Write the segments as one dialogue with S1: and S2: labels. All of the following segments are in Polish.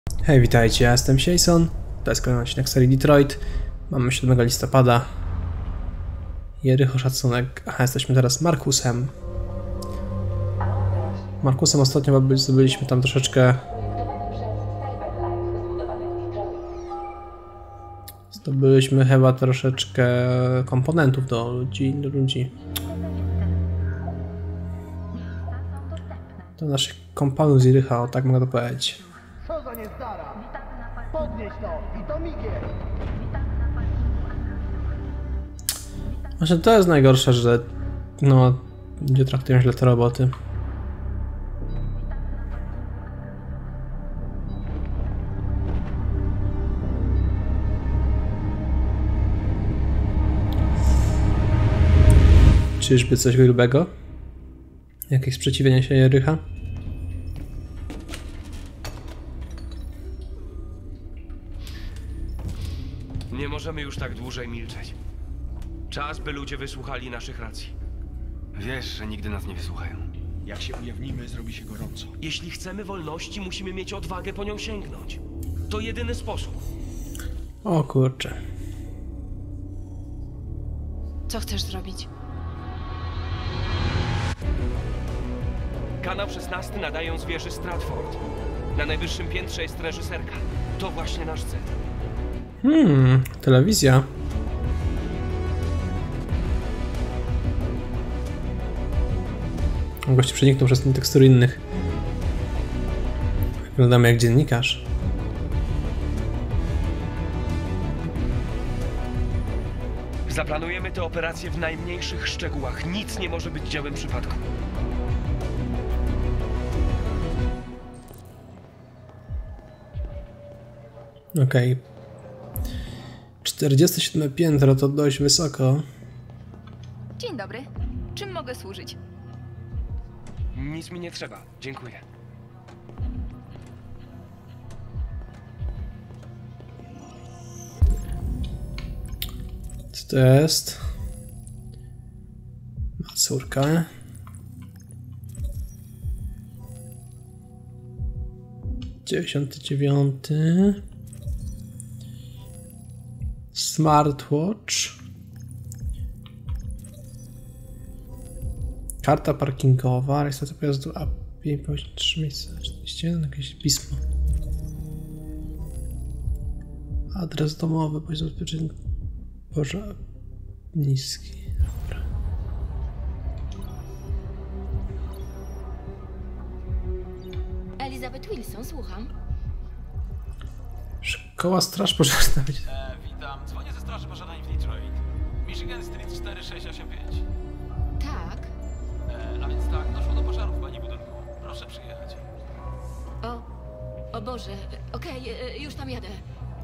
S1: Hej, witajcie, ja jestem Jason. To jest kolejny odcinek serii Detroit. Mamy 7 listopada. Jericho, szacunek. Aha, jesteśmy teraz Markusem. Markusem ostatnio zdobyliśmy tam troszeczkę... Zdobyliśmy chyba troszeczkę komponentów do ludzi. Do naszych kompanów z Jericha, o tak mogę to powiedzieć.
S2: Co za niezdara! Podnieś to i to migiel!
S1: Właśnie to jest najgorsze, że no nie traktują źle te roboty. Czyżby coś grubego? Jakieś sprzeciwienie się Jericha?
S3: Nie możemy już tak dłużej milczeć. Czas, by ludzie wysłuchali naszych racji.
S4: Wiesz, że nigdy nas nie wysłuchają.
S5: Jak się ujawnimy, zrobi się gorąco.
S3: Jeśli chcemy wolności, musimy mieć odwagę po nią sięgnąć. To jedyny sposób.
S1: O kurczę.
S6: Co chcesz zrobić?
S3: Kanał 16 nadają z wieży Stratford. Na najwyższym piętrze jest reżyserka. To właśnie nasz cel.
S1: Telewizja. Goście przeniknął przez ten tekstury innych. Wyglądamy jak dziennikarz.
S3: Zaplanujemy tę operację w najmniejszych szczegółach. Nic nie może być dziełem przypadku.
S1: Okej. 47 piętro to dość wysoko.
S6: Dzień dobry. Czym mogę służyć?
S3: Nic mi nie trzeba. Dziękuję.
S1: Co to jest? Ma córkę. Dziewięćdziesiąty dziewiąty. Smartwatch. Karta parkingowa, rejestracja pojazdu API, poziom 3 miejsca 41, jakieś pismo. Adres domowy, poziom zabezpieczeń. Boże, niski. Dobra.
S6: Elizabeth Wilson, słucham.
S1: Szkoła Straż Pożarna.
S4: Witam. Dzwonię ze Straży Pożarnej w Detroit. Michigan Street 4685.
S6: Tak.
S4: A więc tak, doszło do pożaru w pani budynku. Proszę przyjechać.
S6: O Boże. Okej, już tam jadę.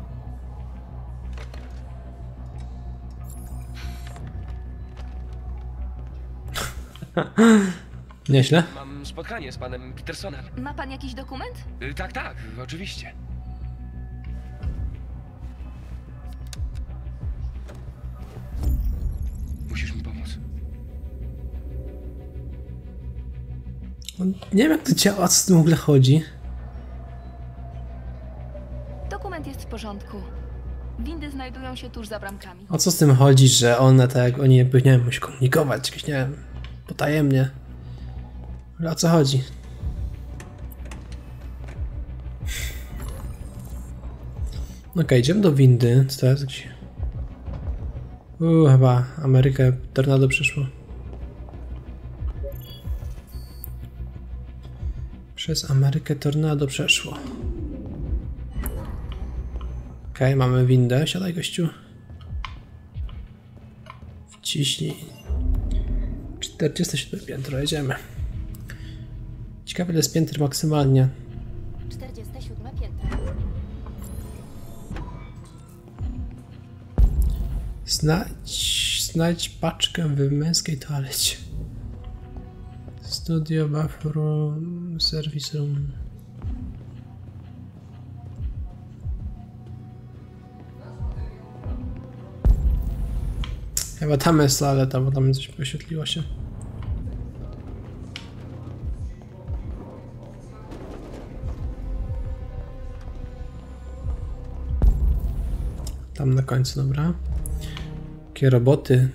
S1: Nieźle.
S3: Mam spotkanie z panem Petersonem.
S6: Ma pan jakiś dokument?
S3: Tak, oczywiście. Musisz mi pomóc.
S1: Nie wiem jak to działa, co z tym w ogóle chodzi.
S6: Dokument jest w porządku. Windy znajdują się tuż za bramkami.
S1: O co z tym chodzi, że one tak jak oni jakby, nie wiem, musi komunikować, jakieś, nie wiem, potajemnie. Ale o co chodzi? Okej, idziemy do windy. Co to jest? Gdzie? Chyba Amerykę tornado przyszło. Przez Amerykę tornado przeszło. Okej, mamy windę. Siadaj, gościu. Wciśnij. 47 piętro, jedziemy. Ciekawe, ile jest piętr maksymalnie.
S6: 47 piętro.
S1: Znajdź paczkę w męskiej toalecie. Studio, bathroom, service room. Chyba tam jest toaleta, bo tam coś poświetliło się. Tam na końcu, dobra. Jakie roboty.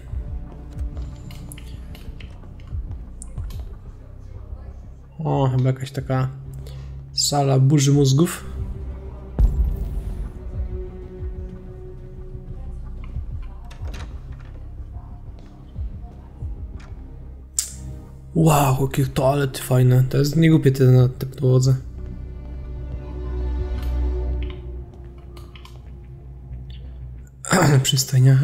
S1: O, chyba jakaś taka sala burzy mózgów. Wow, jakie toalety fajne. To jest niegłupie na tej podłodze. Przystojnia.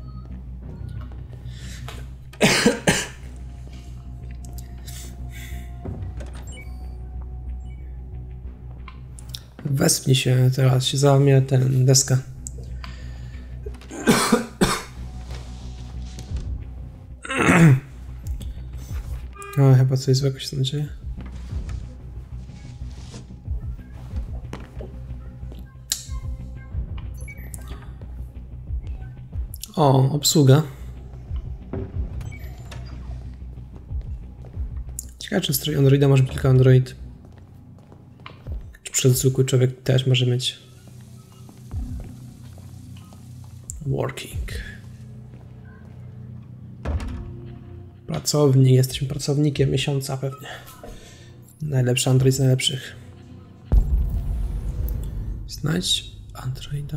S1: Wespnij się, teraz się załamie ten deska. O, chyba coś złego się tam dzieje. O, obsługa. Ciekawe, czy w stroju Androida może być tylko Android. Czy przed zwykły człowiek też może mieć. Working. Pracownik, jesteśmy pracownikiem miesiąca pewnie. Najlepszy Android z najlepszych. Znajdź Androida.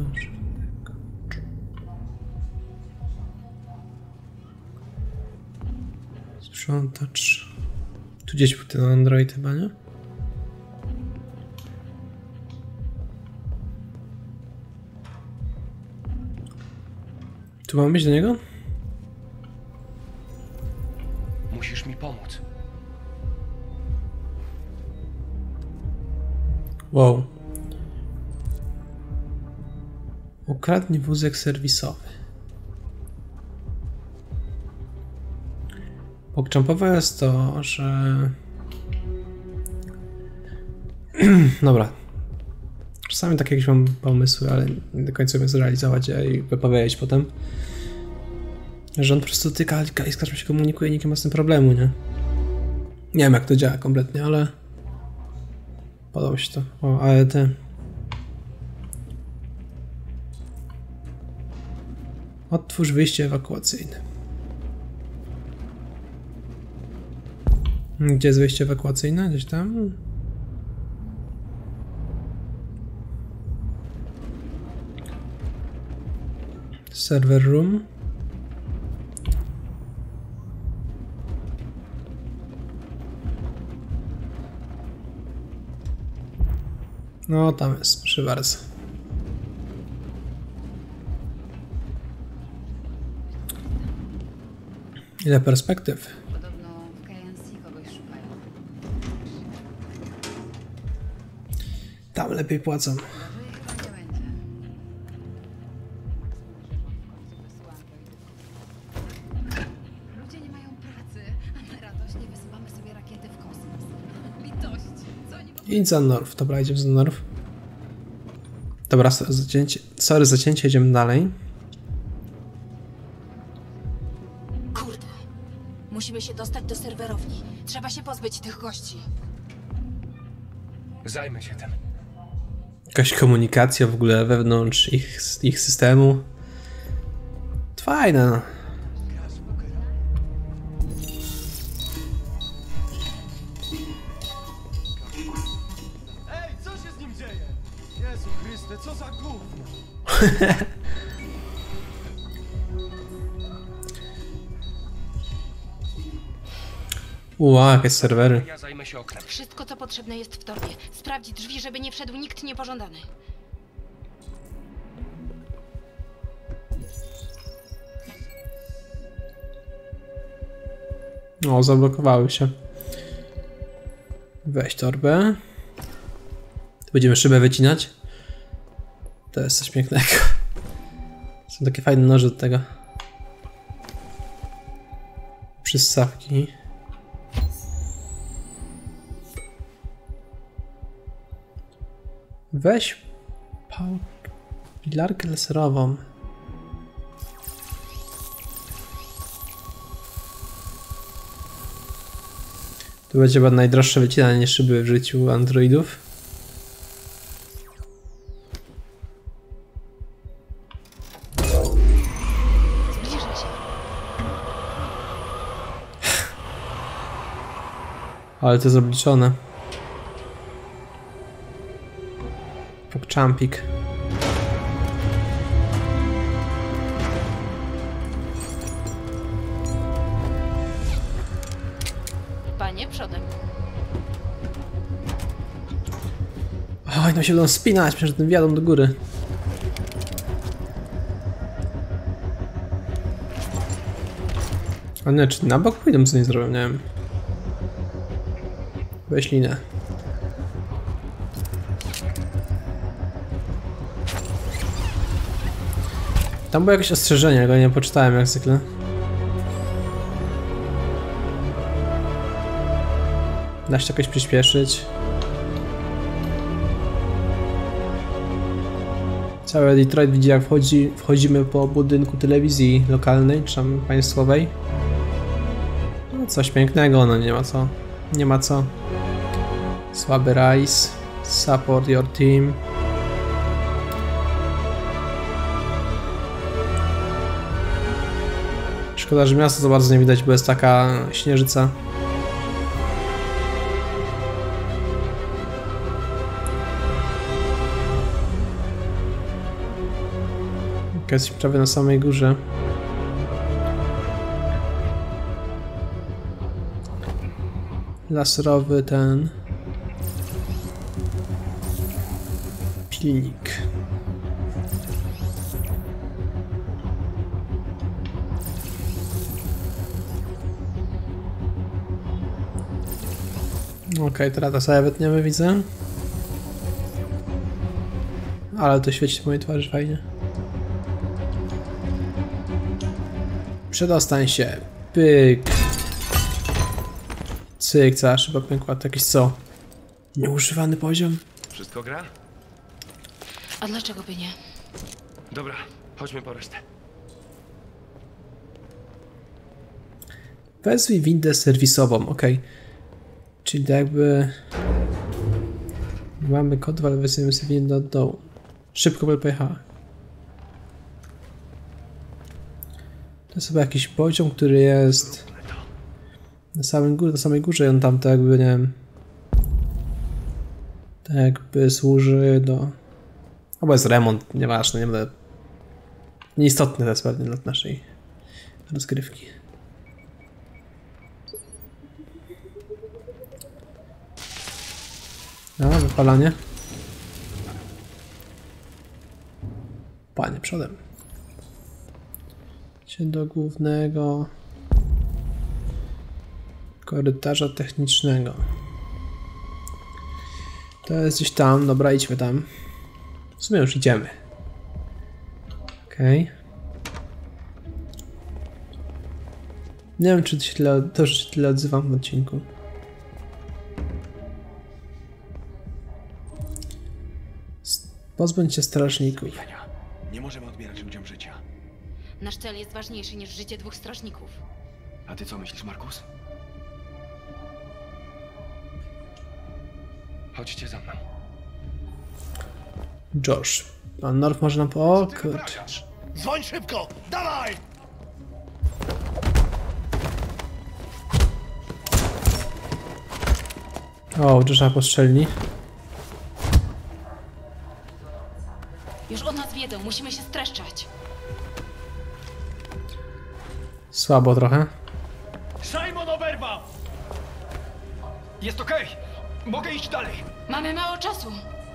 S1: Sprzątacz. Tu gdzieś był ten Android chyba, nie? Tu mam iść do niego?
S3: Musisz mi pomóc.
S1: Wow. Ukradnij wózek serwisowy. Pokczampowe jest to, że... Dobra. Czasami takie jakieś mam pomysły, ale nie do końca umiem zrealizować i wypowiedzieć potem. Że on po prostu tyka i z każdym się komunikuje, nikt nie ma z tym problemu, nie? Nie wiem jak to działa kompletnie, ale... Podoba mi się to. O, ale te... Otwórz wyjście ewakuacyjne. Gdzie jest wyjście ewakuacyjne? Gdzieś tam? Server room. No, tam jest, proszę bardzo. Ile perspektyw?
S7: Podobno w KNC kogoś szukają.
S1: Tam lepiej płacą.
S7: Chyba nie będzie. Ludzie nie mają pracy, a na radość nie wysyłamy sobie rakiety w kosmos. Litość. Co oni w
S1: Idź za Norf. Dobra, idziemy za Norf. Dobra, sorry za cięcie, idziemy dalej.
S8: Kurde. Musimy się dostać do serwerowni. Trzeba się pozbyć tych gości.
S3: Zajmę się tym.
S1: Jakaś komunikacja w ogóle wewnątrz ich systemu. Fajne, no.
S2: Ej, co się z nim dzieje? Jezu Chryste, co za gówno!
S1: Jakieś serwery.
S3: Ja zajmę się oknem.
S8: Wszystko, co potrzebne jest w torbie. Sprawdź drzwi, żeby nie wszedł nikt niepożądany.
S1: O, zablokowały się. Weź torbę. Będziemy szybę wycinać. To jest coś pięknego. Są takie fajne noże do tego. Przystawki. Weź pilarkę laserową. To będzie chyba najdroższe wycinanie szyby w życiu androidów. Ale to jest obliczone. Pokczampik.
S8: Panie, przodem.
S1: Oj, no się będą spinać przed tym wjadą do góry. A nie, czy na bok pójdą, co nie zrobią, nie wiem. Weź linę. Tam było jakieś ostrzeżenie, ale go nie poczytałem jak zwykle. Da się jakoś przyspieszyć. Cały Detroit widzi, jak wchodzimy po budynku telewizji lokalnej, czy tam państwowej. No coś pięknego, no nie ma co. Nie ma co. Słaby Rise. Support your team. Szkoda, że miasto za bardzo nie widać, bo jest taka śnieżyca. Jesteśmy prawie na samej górze. Laserowy ten pilnik. Okej, teraz to sobie wytniemy, widzę. Ale to świeci w mojej twarzy fajnie. Przedostań się. Pyk. Cyk, cała szyba pękła. To jakiś co? Nieużywany poziom?
S3: Wszystko gra?
S8: A dlaczego by nie?
S3: Dobra, chodźmy po resztę.
S1: Wezwij windę serwisową, ok. Czyli jakby... Mamy kod, ale weźmiemy sobie windę do dołu. Szybko by pojechała. To jest chyba jakiś poziom, który jest na samej górze i on tam to jakby, nie wiem, tak jakby służy do... Albo jest remont, nieważne, nie będę... Nieistotny to jest pewnie dla naszej rozgrywki. No, wypalanie. Panie, przodem. Do głównego korytarza technicznego. To jest gdzieś tam, dobra, idźmy tam. W sumie już idziemy. Okej. Nie wiem, czy to się tyle odzywam w odcinku. Pozbądź się strażników.
S5: Nie możemy odbierać ludziom życia.
S8: Nasz cel jest ważniejszy niż życie 2 strażników.
S5: A ty co myślisz, Markus?
S3: Chodźcie za mną.
S1: Josh. Pan North może nam po... O, kurczę.
S2: Dzwoń szybko! Dawaj!
S1: O, Josha postrzelni.
S8: Już o nas wiedzą, musimy się streszczać.
S1: Słabo trochę.
S2: Simon oberwał!
S3: Jest okej! Mogę iść dalej!
S8: Mamy mało czasu.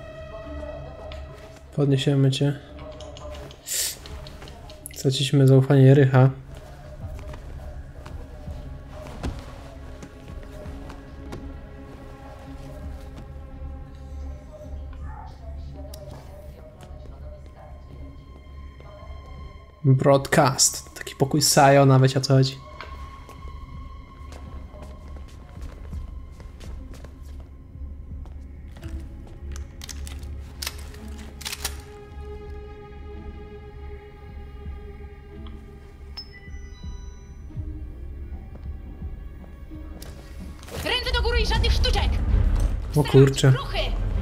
S1: Podniesiemy cię. Straciliśmy zaufanie Rycha. Broadcast. Taki pokój Sayo, nawet o co chodzi.
S8: Ręce do góry i żadnych sztuczek!
S1: O kurczę.
S8: Ruchy!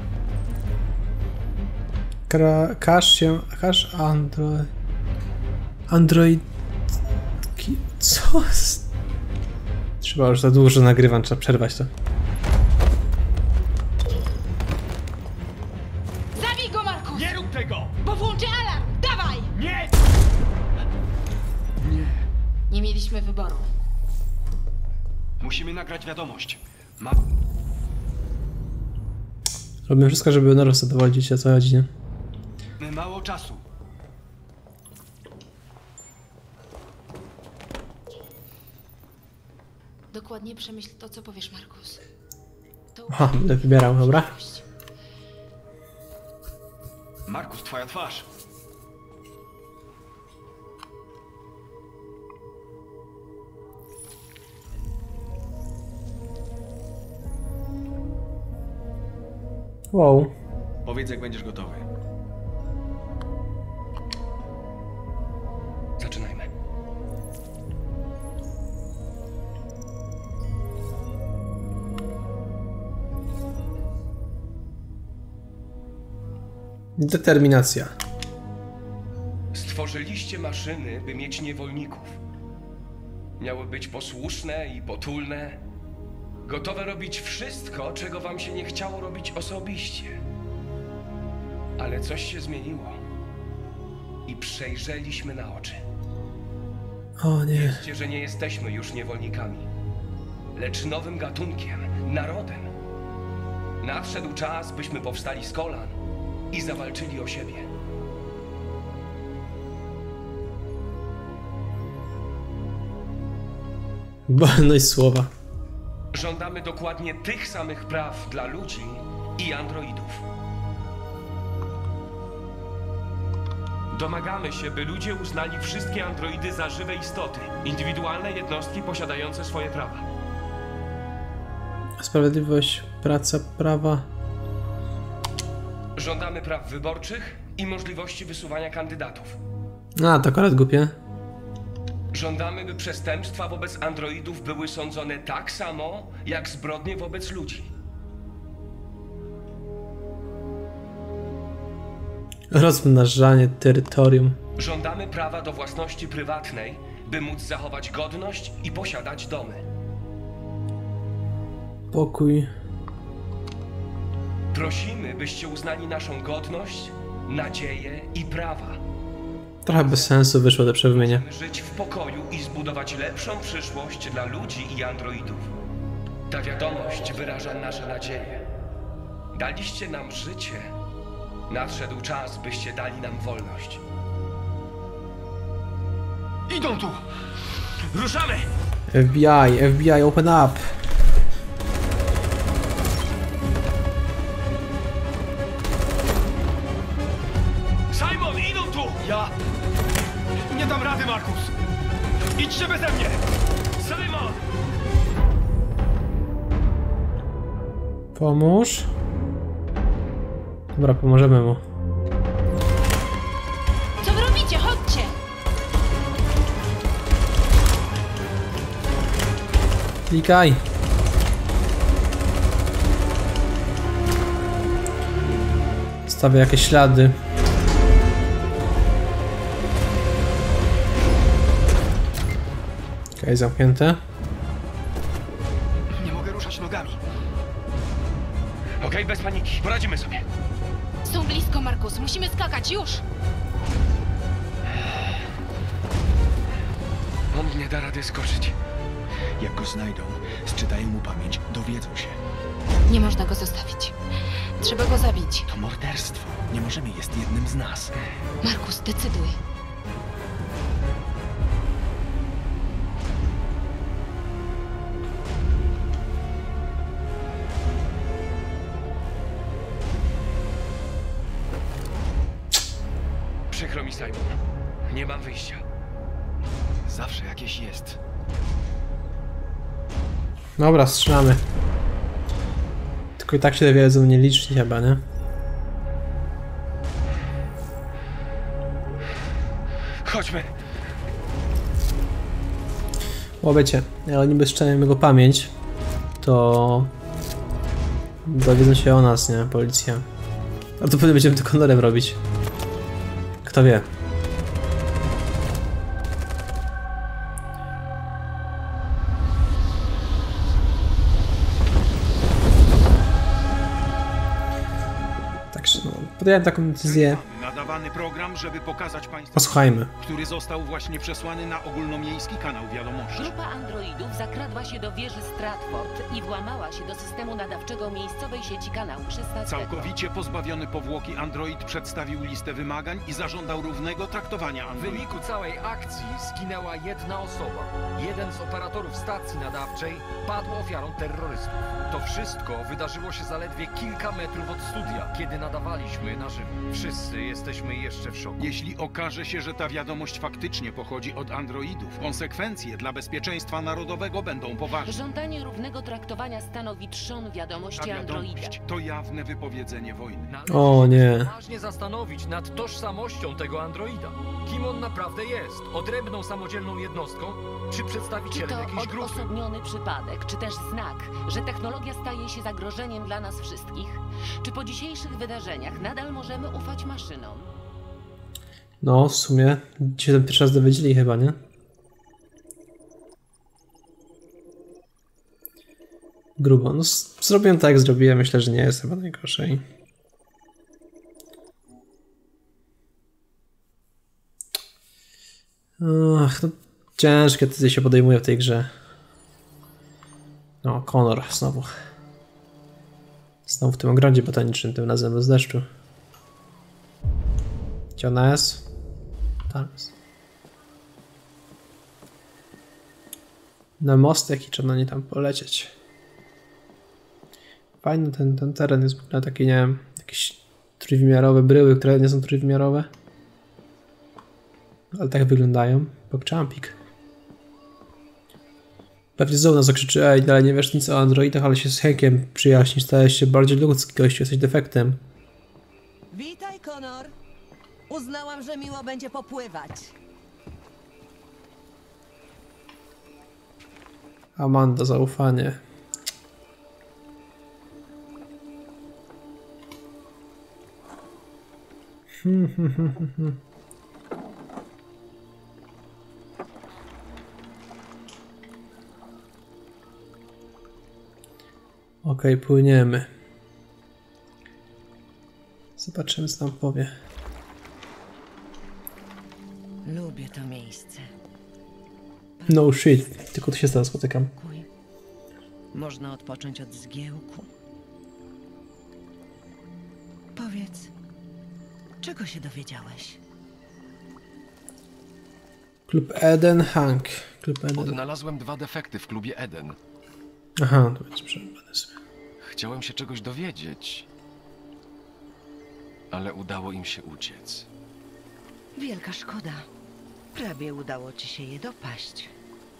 S1: Każ Android... Co? Trzeba już za dużo nagrywam, trzeba przerwać to.
S8: Bij go, Markus!
S3: Nie rób tego!
S8: Bo włączę alarm! Dawaj!
S3: Nie!
S8: Nie mieliśmy wyboru.
S5: Musimy nagrać wiadomość.
S1: Robimy wszystko, żeby Norsa dowodzić, o co chodzi, nie?
S5: Mamy mało czasu.
S8: Dokładnie przemyśl to, co powiesz, Markus. To
S1: Aha, będę wybierał, dobra?
S5: Markus, twoja twarz.
S1: Wow.
S5: Powiedz, jak będziesz gotowy.
S3: Zaczynajmy.
S1: Determinacja.
S9: Stworzyliście maszyny, by mieć niewolników. Miały być posłuszne i potulne, gotowe robić wszystko, czego wam się nie chciało robić osobiście. Ale coś się zmieniło i przejrzeliśmy na oczy.
S1: O nie.
S9: Wiedzcie, że nie jesteśmy już niewolnikami, lecz nowym gatunkiem, narodem. Nadszedł czas, byśmy powstali z kolan i zawalczyli o siebie.
S1: Wolność słowa.
S9: Żądamy dokładnie tych samych praw dla ludzi i androidów. Domagamy się, by ludzie uznali wszystkie androidy za żywe istoty, indywidualne jednostki posiadające swoje prawa.
S1: Sprawiedliwość, praca, prawa.
S9: Żądamy praw wyborczych i możliwości wysuwania kandydatów.
S1: A, to akurat głupie.
S9: Żądamy, by przestępstwa wobec androidów były sądzone tak samo, jak zbrodnie wobec ludzi.
S1: Rozmnażanie terytorium.
S9: Żądamy prawa do własności prywatnej, by móc zachować godność i posiadać domy.
S1: Pokój.
S9: Prosimy, byście uznali naszą godność, nadzieję i prawa.
S1: Trochę bez sensu wyszło to przewmienie.
S9: Żyć w pokoju i zbudować lepszą przyszłość dla ludzi i androidów. Ta wiadomość wyraża nasze nadzieje. Daliście nam życie. Nadszedł czas, byście dali nam wolność.
S3: Idą tu! Ruszamy!
S1: FBI, open up!
S3: Simon, idą tu! Ja... Nie dam rady, Markus! Idźcie beze mnie! Simon!
S1: Pomóż. Dobra, pomożemy mu.
S8: Co wy robicie? Chodźcie!
S1: Klikaj. Stawię jakieś ślady. Okej, zamknięte.
S5: Nie mogę ruszać nogami.
S9: Okej, bez paniki. Poradzimy sobie.
S8: Są blisko, Markus. Musimy skakać, już!
S9: On nie da rady skoczyć.
S5: Jak go znajdą, sczytają mu pamięć, dowiedzą się.
S8: Nie można go zostawić. Trzeba go zabić.
S5: To morderstwo. Nie możemy, jest jednym z nas.
S8: Markus, decyduj.
S9: Przykro mi, Simon. Nie mam wyjścia.
S5: Zawsze jakieś jest.
S1: Dobra, strzelamy. Tylko i tak się dowiedzą nie liczyć chyba, nie?
S9: Chodźmy.
S1: Bo wiecie, jak oni bezczelnią jego pamięć, to dowiedzą się o nas, nie? Policja. A to potem będziemy to Connorem robić. Kto wie. podjąłem taką decyzję.
S10: Nadawany program, żeby pokazać państwu,
S1: Posłuchajmy.
S10: który został właśnie przesłany na ogólnomiejski kanał wiadomości.
S11: Grupa androidów zakradła się do wieży Stratford i włamała się do systemu nadawczego miejscowej sieci kanału 16.
S10: Całkowicie pozbawiony powłoki android przedstawił listę wymagań i zażądał równego traktowania
S12: W
S10: androida.
S12: wyniku całej akcji zginęła jedna osoba. Jeden z operatorów stacji nadawczej padł ofiarą terrorystów. To wszystko wydarzyło się zaledwie kilka metrów od studia, kiedy nadawaliśmy na żywo. Wszyscy jesteśmy jeszcze w szoku.
S10: Jeśli okaże się, że ta wiadomość faktycznie pochodzi od androidów, konsekwencje dla bezpieczeństwa narodowego będą poważne.
S11: Żądanie równego traktowania stanowi trzon wiadomości
S10: Ta
S11: androida.
S10: wiadomość to jawne wypowiedzenie wojny.
S12: Należy
S1: O
S12: się
S1: nie.
S12: poważnie zastanowić nad tożsamością tego androida. Kim on naprawdę jest? Odrębną, samodzielną jednostką? Czy
S11: Czy
S12: przedstawicielem
S11: to
S12: jakiejś grupy?
S11: odosobniony przypadek, czy też znak, że technologia staje się zagrożeniem dla nas wszystkich? Czy po dzisiejszych wydarzeniach nadal możemy ufać maszynom?
S1: No, w sumie się ten pierwszy raz dowiedzieli chyba, nie? Grubo. No, zrobiłem tak jak zrobiłem. Myślę, że nie jest chyba najgorzej. Ach, no ciężkie decyzje się podejmuje w tej grze. No, Connor znowu. Znowu w tym ogrodzie botanicznym, tym razem bez deszczu. Gdzie ona jest? Tam jest. Na mostek i trzeba na nie tam polecieć. Fajny ten teren jest w ogóle taki, nie wiem, jakieś trójwymiarowe bryły, które nie są trójwymiarowe. Ale tak wyglądają. Pogchampik. Pewnie znowu nas zakrzyczy, ej, ale nie wiesz nic o androidach, ale się z Hankiem przyjaźnisz, stajesz się bardziej ludzki, gościu, jesteś defektem.
S13: Witaj, Connor. Uznałam, że miło będzie popływać.
S1: Amanda, zaufanie. Okej, płyniemy. Zobaczymy, co nam powie.
S13: Lubię to miejsce.
S1: No shit, tylko tu się teraz spotykam.
S13: Można odpocząć od zgiełku. Powiedz, czego się dowiedziałeś?
S1: Klub Eden, Hank. Klub Eden.
S14: Odnalazłem 2 defekty w klubie Eden.
S1: Aha, to jest przerwane sobie.
S14: Chciałem się czegoś dowiedzieć, ale udało im się uciec.
S13: Wielka szkoda. Prawie udało ci się je dopaść.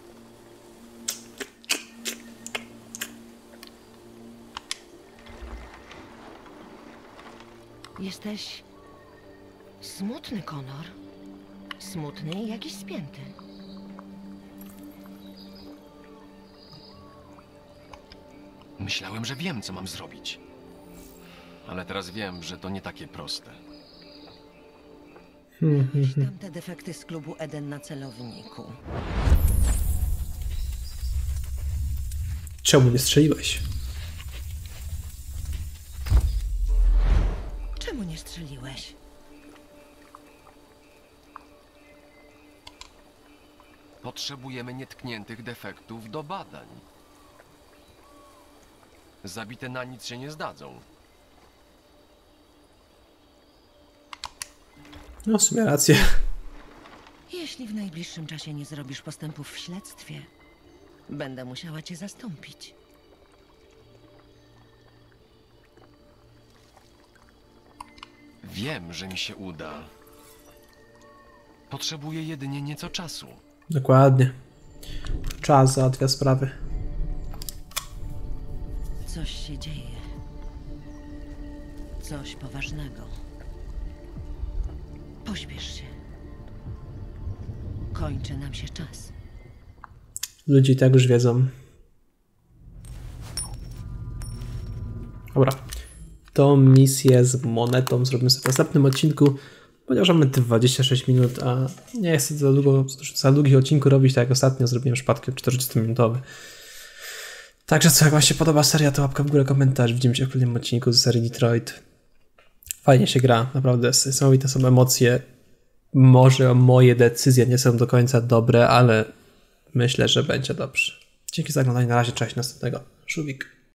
S13: Jesteś smutny, Connor. Smutny i jakiś spięty.
S14: Myślałem, że wiem, co mam zrobić. Ale teraz wiem, że to nie takie proste.
S13: Miałeś tamte defekty z klubu Eden na celowniku.
S1: Czemu nie strzeliłeś?
S13: Czemu nie strzeliłeś?
S14: Potrzebujemy nietkniętych defektów do badań. Zabite na nic się nie zdadzą.
S1: No, w sumie rację.
S13: Jeśli w najbliższym czasie nie zrobisz postępów w śledztwie, będę musiała cię zastąpić.
S14: Wiem, że mi się uda. Potrzebuję jedynie nieco czasu.
S1: Dokładnie. Czas załatwia sprawy.
S13: Coś się dzieje. Coś poważnego. Pośpiesz się. Kończy nam się czas.
S1: Ludzie i tak już wiedzą. Dobra. Tą misję z monetą zrobimy sobie w następnym odcinku, ponieważ mamy 26 minut, a nie chcę za długich odcinków robić, tak jak ostatnio zrobiłem przypadkiem 40-minutowy. Także co, jak wam się podoba seria, to łapka w górę, komentarz. Widzimy się w kolejnym odcinku z serii Detroit. Fajnie się gra, naprawdę niesamowite są emocje. Może moje decyzje nie są do końca dobre, ale myślę, że będzie dobrze. Dzięki za oglądanie, na razie, cześć, następnego. Żółwik.